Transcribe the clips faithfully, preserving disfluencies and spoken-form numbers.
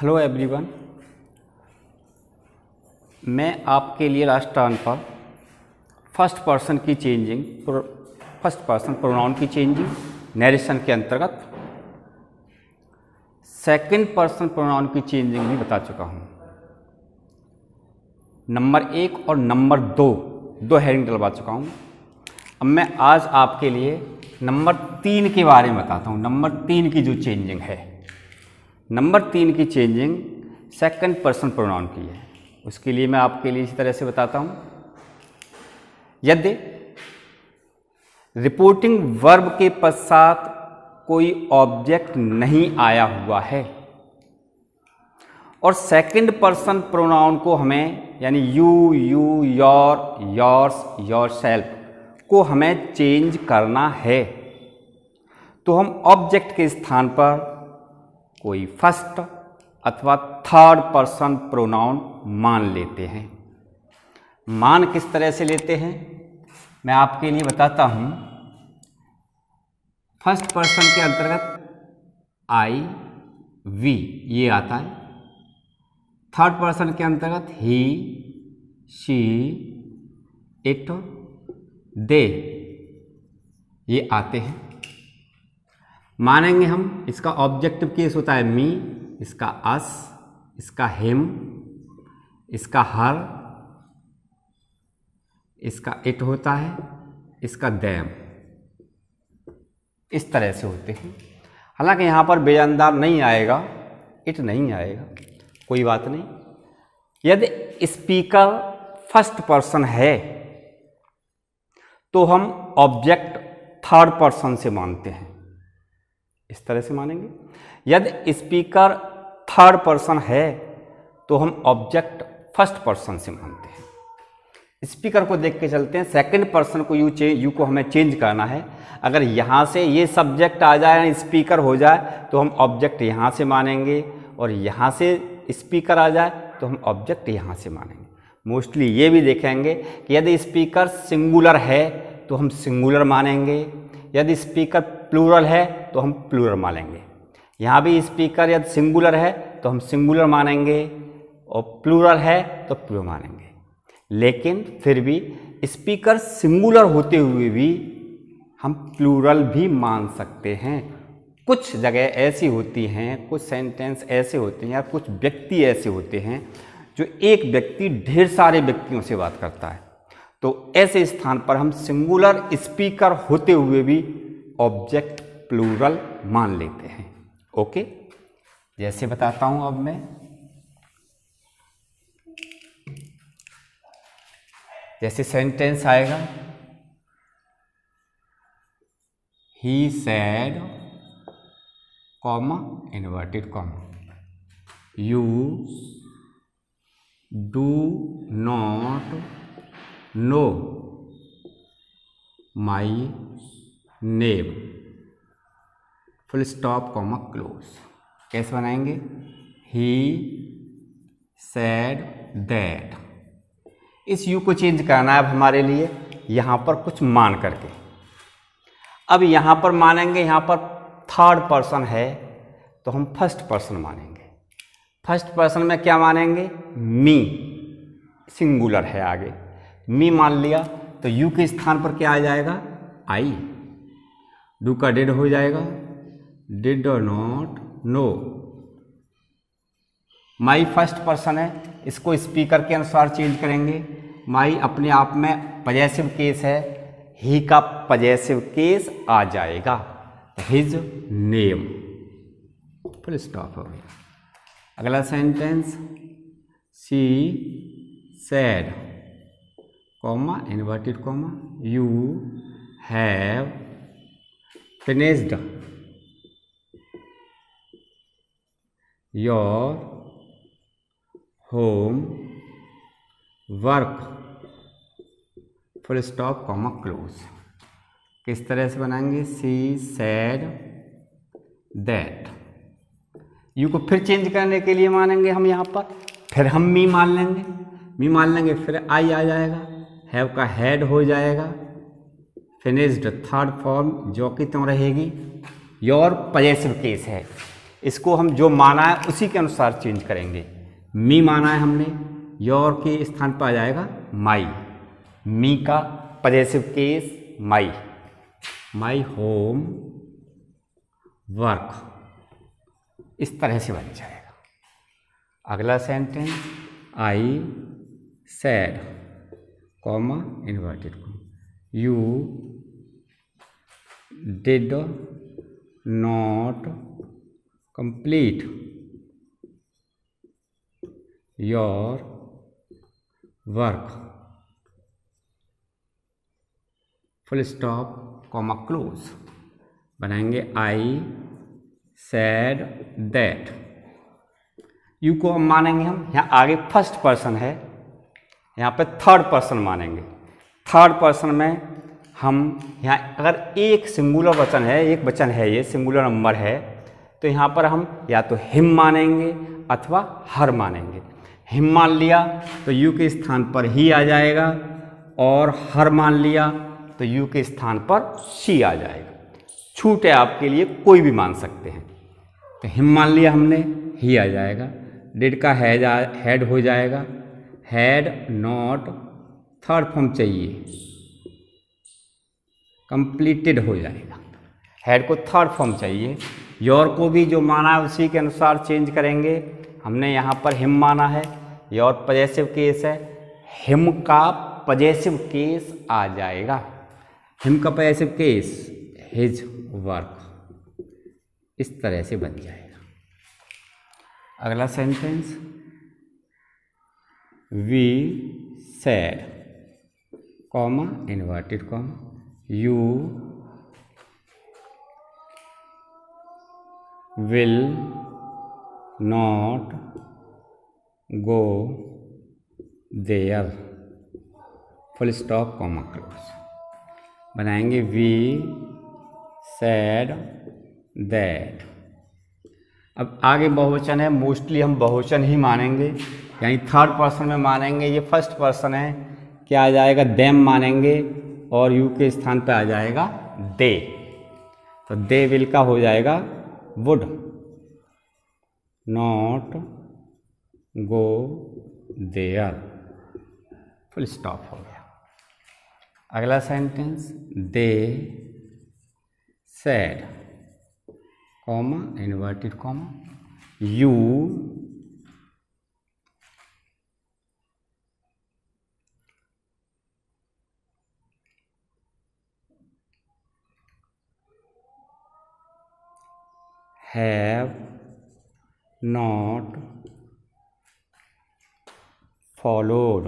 Hello everyone, मैं आपके लिए लास्ट टर्न पर फर्स्ट पर्सन की चेंजिंग फर्स्ट पर्सन प्रोनाउन की चेंजिंग नरेशन के अंतर्गत सेकंड पर्सन प्रोनाउन की चेंजिंग भी बता चुका हूँ। नंबर एक और नंबर दो दो हेडिंग डलवा चुका हूँ। अब मैं आज आपके लिए नंबर तीन के बारे में बताता हूँ। नंबर तीन की जो चेंजिंग है, नंबर तीन की चेंजिंग सेकंड पर्सन प्रोनाउन की है। उसके लिए मैं आपके लिए इसी तरह से बताता हूँ। यदि रिपोर्टिंग वर्ब के पश्चात कोई ऑब्जेक्ट नहीं आया हुआ है और सेकंड पर्सन प्रोनाउन को हमें यानी you, you, your, yours, yourself को हमें चेंज करना है, तो हम ऑब्जेक्ट के स्थान पर कोई फर्स्ट अथवा थर्ड पर्सन प्रोनाउन मान लेते हैं। मान किस तरह से लेते हैं मैं आपके लिए बताता हूं। फर्स्ट पर्सन के अंतर्गत आई, वी ये आता है। थर्ड पर्सन के अंतर्गत ही, शी, इट, दे ये आते हैं। मानेंगे हम, इसका ऑब्जेक्टिव केस होता है मी, इसका अस, इसका हिम, इसका हर, इसका इट होता है, इसका दैम, इस तरह से होते हैं। हालांकि यहाँ पर बेजानदार नहीं आएगा, इट नहीं आएगा, कोई बात नहीं। यदि स्पीकर फर्स्ट पर्सन है तो हम ऑब्जेक्ट थर्ड पर्सन से मानते हैं, इस तरह से मानेंगे। यदि स्पीकर थर्ड पर्सन है तो हम ऑब्जेक्ट फर्स्ट पर्सन से मानते हैं। स्पीकर को देख के चलते हैं। सेकंड पर्सन को यू चे यू को हमें चेंज करना है। अगर यहाँ से ये सब्जेक्ट आ जाए, स्पीकर हो जाए, तो हम ऑब्जेक्ट यहाँ से मानेंगे, और यहाँ से स्पीकर आ जाए तो हम ऑब्जेक्ट यहाँ से मानेंगे। मोस्टली ये भी देखेंगे कि यदि स्पीकर सिंगुलर है तो हम सिंगुलर मानेंगे, यदि स्पीकर प्लूरल है तो हम प्लूरल मानेंगे। यहाँ भी स्पीकर यदि सिंगुलर है तो हम सिंगुलर मानेंगे और प्लूरल है तो प्लूरल मानेंगे। लेकिन फिर भी स्पीकर सिंगुलर होते हुए भी हम प्लूरल भी मान सकते हैं। कुछ जगह ऐसी होती हैं, कुछ सेंटेंस ऐसे होते हैं या कुछ व्यक्ति ऐसे होते हैं जो एक व्यक्ति ढेर सारे व्यक्तियों से बात करता है, तो ऐसे स्थान पर हम सिंगुलर स्पीकर होते हुए भी ऑब्जेक्ट प्लूरल मान लेते हैं। ओके, जैसे बताता हूं अब मैं। जैसे सेंटेंस आएगा, he said comma inverted comma, you do not know my name, full stop comma close. कैसे बनाएंगे? He said that. इस यू को चेंज करना है अब हमारे लिए, यहाँ पर कुछ मान करके। अब यहाँ पर मानेंगे, यहाँ पर थर्ड पर्सन है तो हम फर्स्ट पर्सन मानेंगे। फर्स्ट पर्सन में क्या मानेंगे? मी, सिंगुलर है आगे, मी मान लिया तो यू के स्थान पर क्या आ जाएगा? आई। डू का डिड हो जाएगा, डिड और not know. My first person है, इसको स्पीकर के अनुसार चेंज करेंगे। माई अपने आप में पजेसिव केस है, ही का पजेसिव केस आ जाएगा, हिज नेम, फुल स्टॉप हो गया। अगला sentence, she said comma inverted comma, you have finished your homework, full stop comma close. किस तरह से बनाएंगे? सी सैड दैट। यू को फिर चेंज करने के लिए मानेंगे हम यहाँ पर, फिर हम मी मान लेंगे, मी मान लेंगे फिर आई आ जाएगा, हैव का हैड हो जाएगा, फिनिश्ड थर्ड फॉर्म जो कि तुम रहेगी, योर पजेसिव केस है, इसको हम जो माना है उसी के अनुसार चेंज करेंगे। मी माना है हमने, योर के स्थान पर आ जाएगा माई। मी का possessive case my, my homework, इस तरह से बन जाएगा। अगला sentence, I said comma inverted comma, you did not complete your work, full stop comma close. बनाएंगे आई सैड दैट। यू को हम मानेंगे, हम यहाँ आगे फर्स्ट पर्सन है, यहाँ पे थर्ड पर्सन मानेंगे। थर्ड पर्सन में हम यहाँ अगर एक सिंगुलर वचन है, एक वचन है, ये सिंगुलर नंबर है, तो यहाँ पर हम या तो हिम मानेंगे अथवा हर मानेंगे। हिम मान लिया तो यू के स्थान पर ही आ जाएगा, और हर मान लिया तो यू के स्थान पर शी आ जाएगा। छूट है आपके लिए, कोई भी मान सकते हैं। तो हिम मान लिया हमने, ही आ जाएगा। डिड का हैड हैड हो जाएगा, हैड नॉट थर्ड फॉर्म चाहिए, कंप्लीटेड हो जाएगा। हैड को थर्ड फॉर्म चाहिए। योर को भी जो माना है उसी के अनुसार चेंज करेंगे। हमने यहाँ पर हिम माना है, योर पजेसिव केस है, हिम का पजेसिव केस आ जाएगा। हिम का पजेसिव केस हिज वर्क, इस तरह से बन जाएगा। अगला sentence, we said comma inverted comma, you will not go there, full stop comma close. बनाएंगे वी सैड दैट। अब आगे बहुवचन है, मोस्टली हम बहुवचन ही मानेंगे, यानी थर्ड पर्सन में मानेंगे। ये फर्स्ट पर्सन है, क्या आ जाएगा, देम मानेंगे, और यू के स्थान पे आ जाएगा दे। तो दे विल का हो जाएगा would not go there, full stop हो गया। अगला sentence, they said comma inverted comma, you have not followed,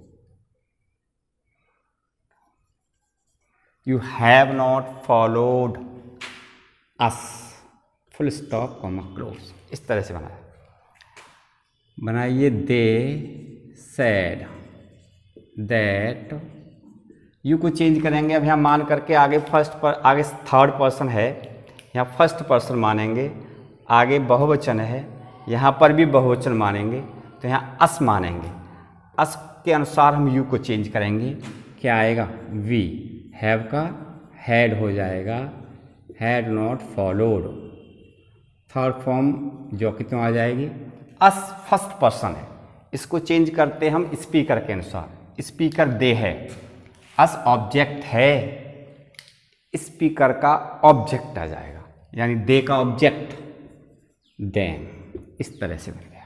you have not followed us, full stop comma close. इस तरह से बनाया। बनाइए दे सैड दैट। यू को चेंज करेंगे अब यहाँ मान करके, आगे फर्स्ट पर आगे थर्ड पर्सन है, यहाँ फर्स्ट पर्सन मानेंगे, आगे बहुवचन है, यहाँ पर भी बहुवचन मानेंगे, तो यहाँ अस मानेंगे। अस के अनुसार हम यू को चेंज करेंगे। क्या आएगा, वी, हैव का हैड हो जाएगा, had not followed, third form जो कितना आ जाएगी, अस फर्स्ट पर्सन है, इसको चेंज करते हम स्पीकर के अनुसार। स्पीकर दे है, अस ऑब्जेक्ट है, स्पीकर का ऑब्जेक्ट आ जाएगा, यानी दे का ऑब्जेक्ट देम, इस तरह से बन गया।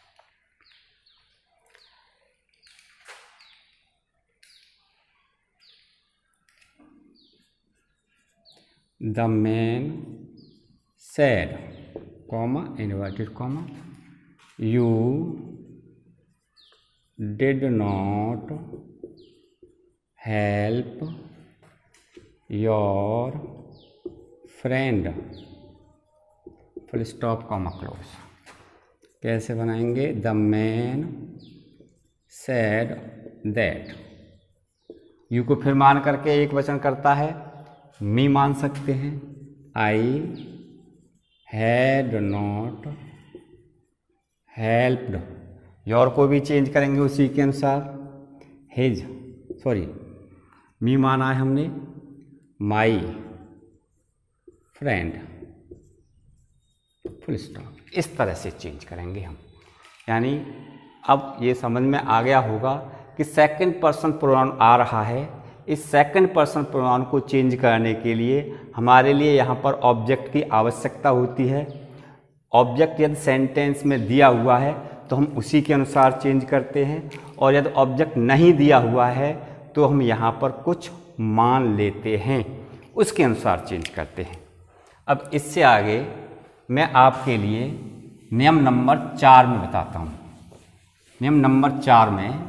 The man said comma inverted comma, you did not help your friend, full stop comma close. कैसे बनाएंगे, the man said that. You को फिर मान करके एक वचन करता है, मी मान सकते हैं, I had not helped. Your को भी चेंज करेंगे उसी के अनुसार, हिज, सॉरी मी माना है हमने, माई फ्रेंड, फुल स्टॉप। इस तरह से चेंज करेंगे हम। यानी अब ये समझ में आ गया होगा कि सेकंड पर्सन प्रोनाउन आ रहा है, इस सेकंड पर्सन प्रोनाउन को चेंज करने के लिए हमारे लिए यहाँ पर ऑब्जेक्ट की आवश्यकता होती है। ऑब्जेक्ट यदि सेंटेंस में दिया हुआ है तो हम उसी के अनुसार चेंज करते हैं, और यदि ऑब्जेक्ट नहीं दिया हुआ है तो हम यहाँ पर कुछ मान लेते हैं, उसके अनुसार चेंज करते हैं। अब इससे आगे मैं आपके लिए नियम नंबर चार में बताता हूँ। नियम नंबर चार में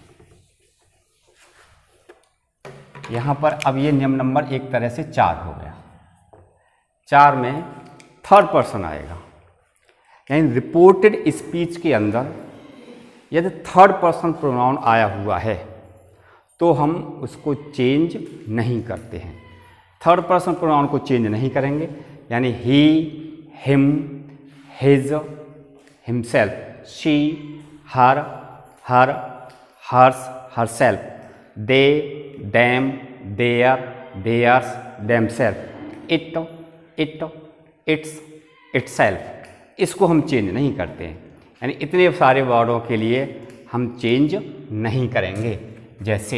यहाँ पर अब ये नियम नंबर एक तरह से चार हो गया। चार में थर्ड पर्सन आएगा, यानी रिपोर्टेड स्पीच के अंदर यदि थर्ड पर्सन प्रोनाउन आया हुआ है तो हम उसको चेंज नहीं करते हैं। थर्ड पर्सन प्रोनाउन को चेंज नहीं करेंगे, यानी he, him, his, himself, she, her, her, hers, herself, they, them, their, theirs, themselves, it, it, its, itself, इसको हम चेंज नहीं करते हैं। यानी इतने सारे वर्डों के लिए हम चेंज नहीं करेंगे। जैसे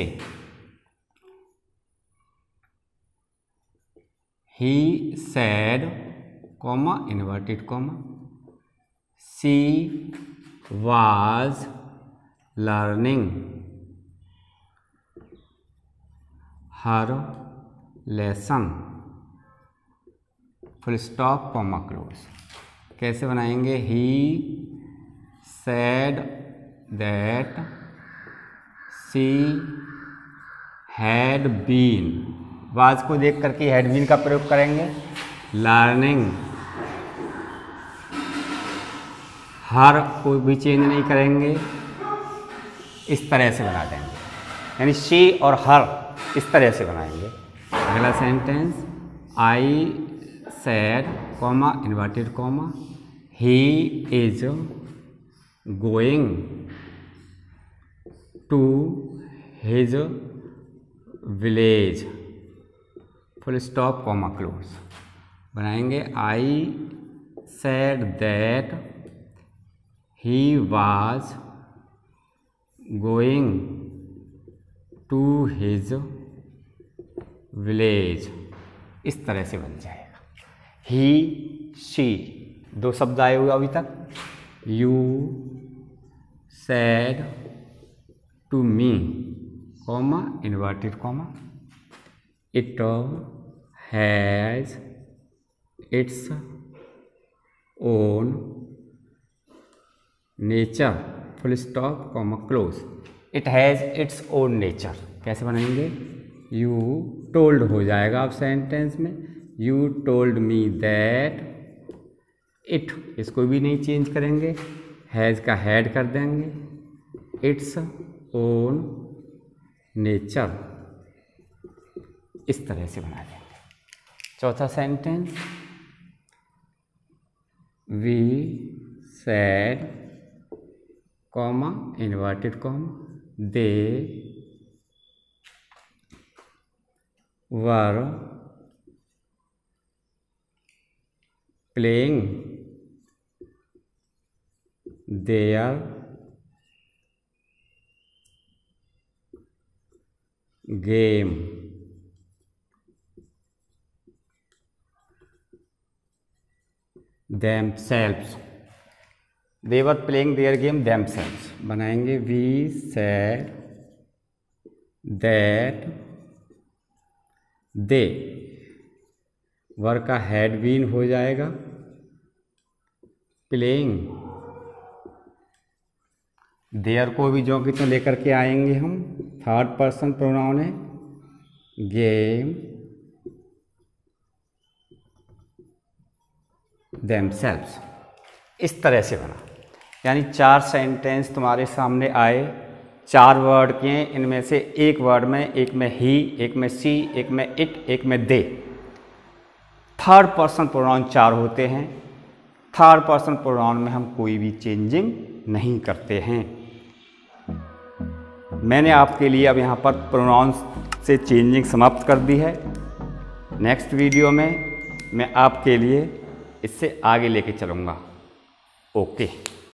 he said, comma, inverted comma, she was learning her lesson, full stop, comma, close. कैसे बनाएंगे? He said that she had been, was को देख करके हैड बीन का प्रयोग करेंगे। लर्निंग, हर को भी चेंज नहीं करेंगे, इस तरह से बना देंगे। यानी शी और हर इस तरह से बनाएंगे। अगला sentence, I said, comma, inverted comma, he is going to his village, full stop, comma, close. बनाएंगे I said that he was going to his village, इस तरह से बन जाएगा। ही, शी, दो शब्द आए हुए अभी तक। You said to me, comma, inverted comma, it has its own nature, full stop, comma, close. It has its own nature कैसे बनाएंगे? यू टोल्ड हो जाएगा अब सेंटेंस में। You told me that it, इसको भी नहीं चेंज करेंगे, हैज़ का हैड कर देंगे। इट्स ओन नेचर, इस तरह से बना देंगे। चौथा sentence, we said, comma, inverted comma, they were playing their game, themselves, they were playing their game themselves। बनाएंगे we said that they, were का had been हो जाएगा। playing, देयर को भी जो कि तो लेकर के आएंगे हम, थर्ड पर्सन प्रोनाउन है। गेम themselves, इस तरह से बना। यानी चार सेंटेंस तुम्हारे सामने आए, चार वर्ड के, इनमें से एक वर्ड में, एक में ही, एक में सी, एक में इट, एक में दे। थर्ड पर्सन प्रोनाउन चार होते हैं। थर्ड पर्सन प्रोनाउन में हम कोई भी चेंजिंग नहीं करते हैं। मैंने आपके लिए अब यहाँ पर प्रोनाउन से चेंजिंग समाप्त कर दी है। नेक्स्ट वीडियो में मैं आपके लिए इससे आगे लेके चलूँगा। ओके।